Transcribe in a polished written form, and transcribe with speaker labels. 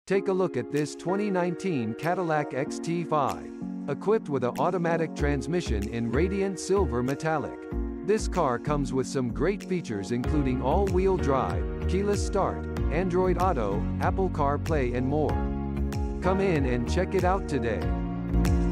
Speaker 1: Take a look at this 2019 Cadillac XT5. Equipped with an automatic transmission in radiant silver metallic. This car comes with some great features including all-wheel drive, keyless start, Android Auto, Apple CarPlay and more. Come in and check it out today.